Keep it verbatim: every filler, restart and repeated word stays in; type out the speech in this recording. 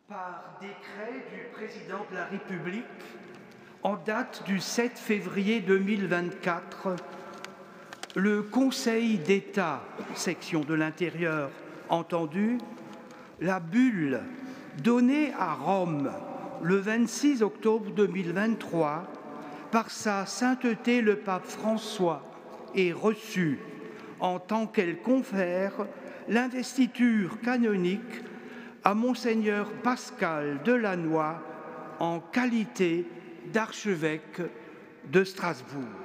Par décret du président de la République, en date du sept février deux mille vingt-quatre, le Conseil d'État, section de l'Intérieur, entendu, la bulle donnée à Rome le vingt-six octobre deux mille vingt-trois par sa sainteté le pape François et reçue en tant qu'elle confère l'investiture canonique à Monseigneur Pascal Delannoy en qualité d'archevêque de Strasbourg.